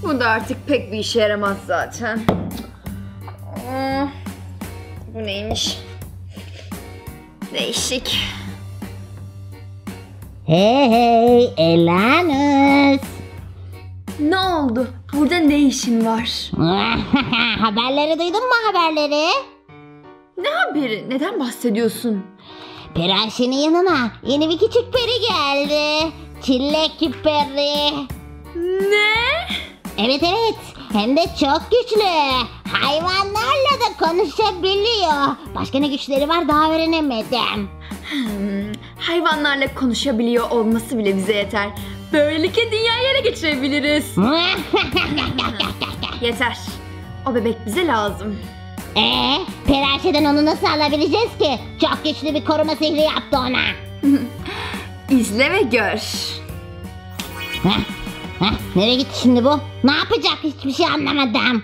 Bu da artık pek bir işe yaramaz zaten. Bu neymiş? Değişik. Hey Elanus. Ne oldu? Burada ne işin var? Haberleri duydun mu haberleri? Ne haberi? Neden bahsediyorsun? Peri Ayşe'nin yanına yeni bir küçük peri geldi. Çilek peri. Ne? Evet. Hem de çok güçlü. Hayvanlarla da konuşabiliyor. Başka ne güçleri var daha öğrenemedim. Hayvanlarla konuşabiliyor olması bile bize yeter. Böylelikle dünyayı ele geçirebiliriz. Yeter. O bebek bize lazım. Peri Ayşe'den onu nasıl alabileceğiz ki? Çok güçlü bir koruma sihri yaptı ona. İzle ve gör. Nereye gitti şimdi bu? Ne yapacak? Hiçbir şey anlamadım.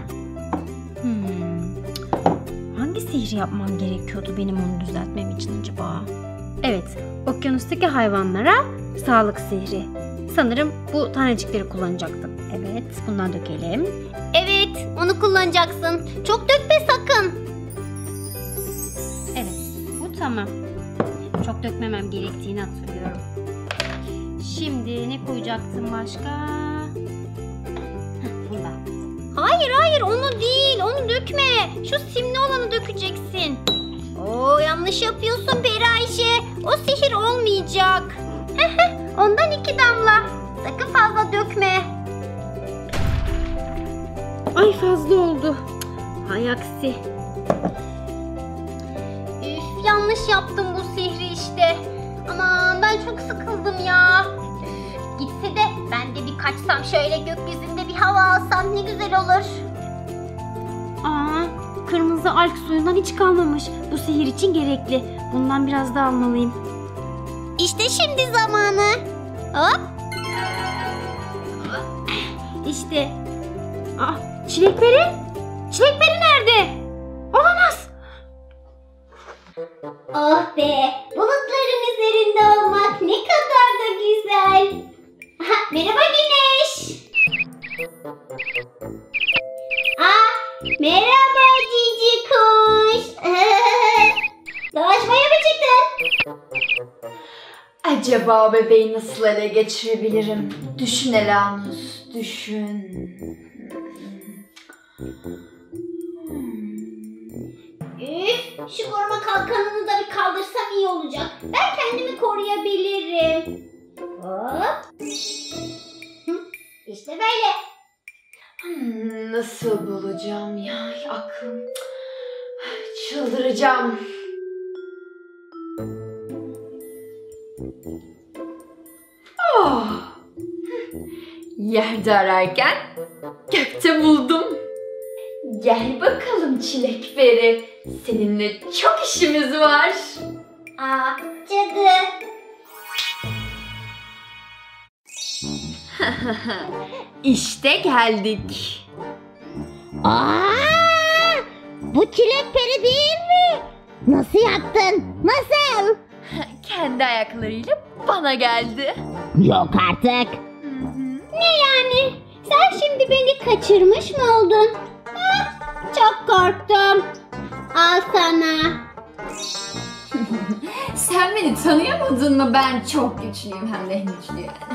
Hangi sihri yapmam gerekiyordu benim onu düzeltmem için acaba? Evet, okyanustaki hayvanlara sağlık sihri. Sanırım bu tanecikleri kullanacaktım. Evet, bundan dökelim. Evet, onu kullanacaksın. Çok dökme sakın. Evet, bu tamam. Çok dökmemem gerektiğini hatırlıyorum. Şimdi ne koyacaktım başka? Bunda. Hayır, onu değil. Onu dökme. Şu simli olanı dökeceksin. Oo, yanlış yapıyorsun Peri Ayşe. O sihir olmayacak. Ondan 2 damla. Sakın fazla dökme. Ay fazla oldu. Hay aksi. Üf, yanlış yaptım bu sihri işte. Aman ben çok sıkıldım ya. Üf, gitse de ben de bir kaçsam şöyle gökyüzünde bir hava alsam ne güzel olur. Aa, kırmızı alg suyundan hiç kalmamış. Bu sihir için gerekli. Bundan biraz daha almalıyım. İşte şimdi zamanı. Hop. İşte. Aa, çilekperi? Çilekperi nerede? Olamaz. Oh be, bulutların üzerinde olmak ne kadar da güzel. Aha, merhaba Güneş. Merhaba cici kuş. Dolaşmaya mı çıktın? Acaba o bebeği nasıl ele geçirebilirim? Düşün Elanus, düşün. Üf, şu koruma kalkanını da bir kaldırsam iyi olacak. Ben kendimi koruyabilirim. Hop. İşte böyle. Nasıl bulacağım ya? Aklım. Çıldıracağım. Oh. Yerde ararken gökte buldum. Gel bakalım çilekperi. Seninle çok işimiz var. Cadı. İşte geldik. Bu çilekperi değil mi? Nasıl yaptın? Nasıl? Kendi ayaklarıyla bana geldi. Yok artık. Ne yani? Sen şimdi beni kaçırmış mı oldun? Çok korktum. Al sana. Sen beni tanıyamadın mı? Ben çok güçlüyüm, hem de en güçlü yani.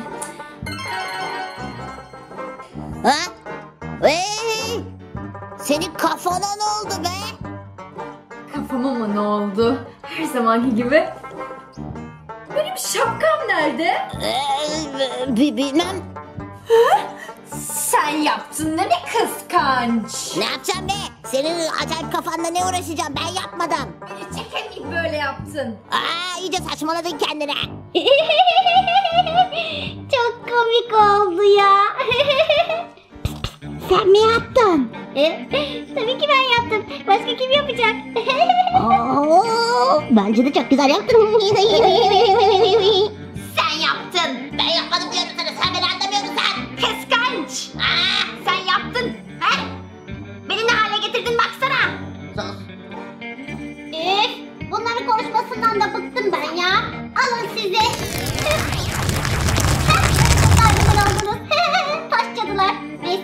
Hey! Senin kafana ne oldu be? Kafama mı ne oldu? Her zamanki gibi. Benim şapkam nerede? Bilmem. Sen yaptın değil mi kıskanç? Ne yapacağım be? Senin acayip kafanla ne uğraşacağım? Ben yapmadım. Beni çekemeyip böyle yaptın. İyice saçmaladın kendine. Çok komik oldu ya. Sen mi yaptın? Tabii ki ben yaptım. Başka kim yapacak? Bence de çok güzel yaptın. Sen yaptın. Ben yapmadım diyorum sana. Sen beni anlamıyor musun? Kıskanç. Sen yaptın. He? Beni ne hale getirdin baksana. Sus. Bunların konuşmasından da bıktım ben ya. Alın size. Bunlar oldunuz. Taş cadılar. Neyse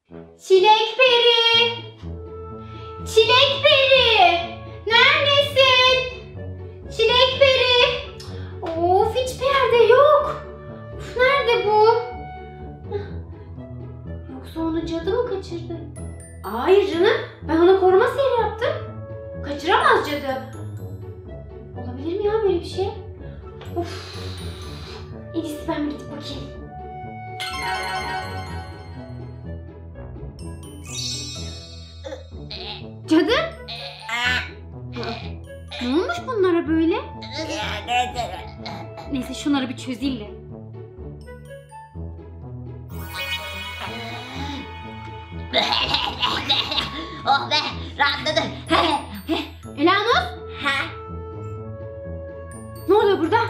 Çilek peri! Çilek peri! Neredesin? Çilek peri! Of, hiçbir yerde yok. Of, nerede bu? Yoksa onu cadı mı kaçırdı? Hayır canım, ben ona koruma sihri yaptım. Kaçıramaz cadı. Olabilir mi ya böyle bir şey? Of. En iyisi ben bir gidip bakayım. Cadı? Ne olmuş bunlara böyle? Neyse şunları bir çözeyim de. Oh be, rahatladım. Elanur? Ne oluyor burada?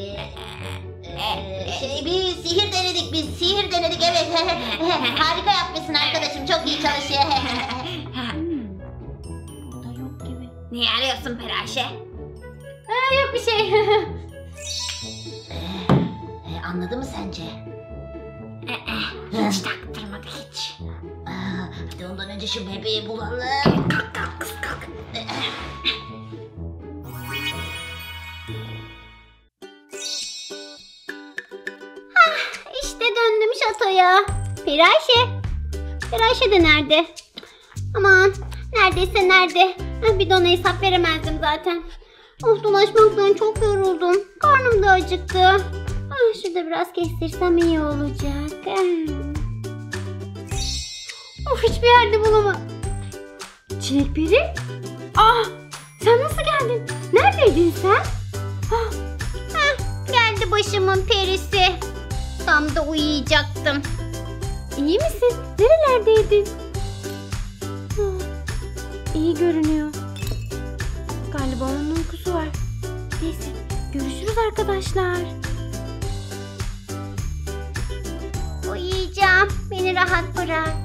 Bir sihir denedik biz. Sihir denedik, evet. Harika yapmışsın arkadaşım. Çok iyi çalışıyor. Burada yok gibi. Niye arıyorsun Peraşe? Yok bir şey. Anladı mı sence? Hiç taktırmadı hiç. Hadi ondan önce şu bebeği bulalım. Kalk kalk kız kalk. İşte döndüm şatoya. Peraşe. Peraşe de nerede? Aman neredeyse nerede? Bir de ona hesap veremezdim zaten. Dolaşmaktan çok yoruldum. Karnım da acıktı. Şurada biraz kestirsem iyi olacak. Of, hiçbir yerde bulamam. Çilek peri? Sen nasıl geldin? Neredeydin sen? Geldi başımın perisi. Tam da uyuyacaktım. İyi misin? Nerelerdeydin? İyi görünüyor. Galiba onun uykusu var. Neyse, görüşürüz arkadaşlar. Uyuyacağım. Beni rahat bırak.